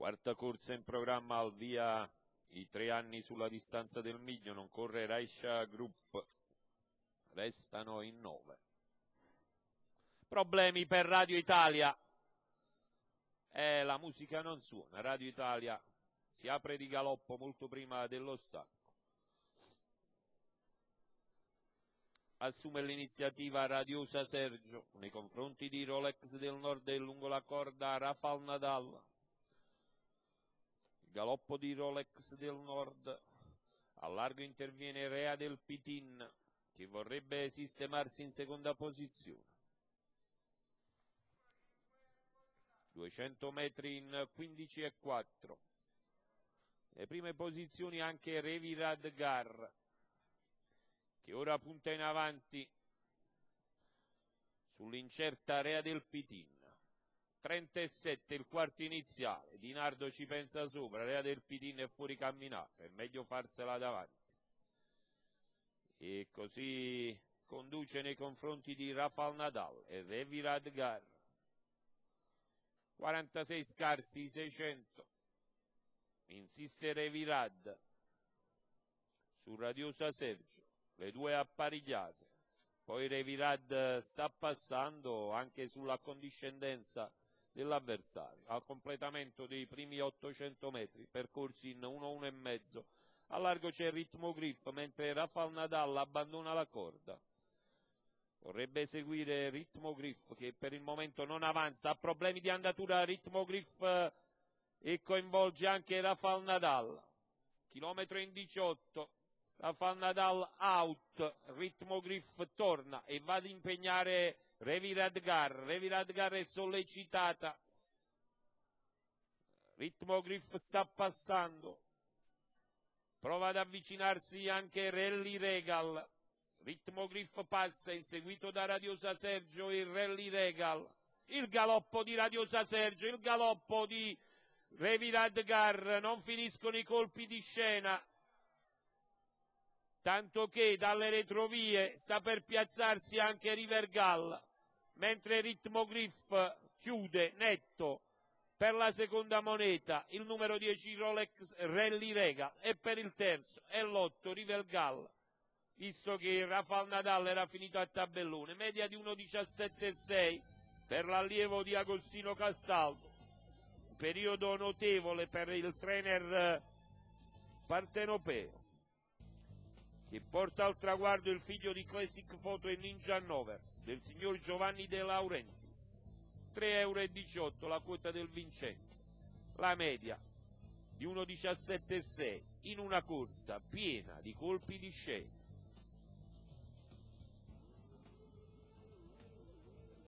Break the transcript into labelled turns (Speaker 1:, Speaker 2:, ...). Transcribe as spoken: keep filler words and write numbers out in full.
Speaker 1: Quarta corsa in programma, al via i tre anni sulla distanza del miglio, non corre Raisha Group, restano in nove. Problemi per Radio Italia, eh, la musica non suona, Radio Italia si apre di galoppo molto prima dello stacco. Assume l'iniziativa radiosa Sergio nei confronti di Rolex del Nord e lungo la corda Rafael Nadal. Il galoppo di Rolex del Nord, a largo interviene Rea del Pitin che vorrebbe sistemarsi in seconda posizione. duecento metri in quindici e quattro. Le prime posizioni anche Revi Radgar, che ora punta in avanti sull'incerta Rea del Pitin. trenta e sette il quarto iniziale, Di Nardo ci pensa sopra, Rea del Pitin è fuori camminata, è meglio farsela davanti. E così conduce nei confronti di Rafael Nadal e Revi Radgar. quarantasei scarsi i seicento, insiste Revi Rad su radiosa Sergio, le due apparigliate, poi Revi Rad sta passando anche sulla condiscendenza dell'avversario, al completamento dei primi ottocento metri, percorsi in uno uno e mezzo, a largo c'è Ritmo Griff, mentre Rafael Nadal abbandona la corda. Vorrebbe seguire Ritmo Griff che per il momento non avanza, ha problemi di andatura Ritmo Griff e coinvolge anche Rafael Nadal. Chilometro in diciotto, Rafael Nadal out, Ritmo Griff torna e va ad impegnare Revi Radgar. Revi Radgar è sollecitata, Ritmo Griff sta passando, prova ad avvicinarsi anche Rally Regal. Ritmo Griff passa, inseguito da radiosa Sergio il Rally Regal. Il galoppo di radiosa Sergio, il galoppo di Revi Radgar, non finiscono i colpi di scena, tanto che dalle retrovie sta per piazzarsi anche Rivergal, mentre Ritmo Griff chiude netto per la seconda moneta il numero dieci Rolex Rally Regal e per il terzo è l'otto Rivergal, visto che Rafael Nadal era finito a tabellone. Media di uno diciassette e sei per l'allievo di Agostino Castaldo, un periodo notevole per il trainer partenopeo, che porta al traguardo il figlio di Classic Photo e Ninja Nover del signor Giovanni De Laurentiis. tre e diciotto euro la quota del vincente, la media di uno diciassette e sei in una corsa piena di colpi di scena.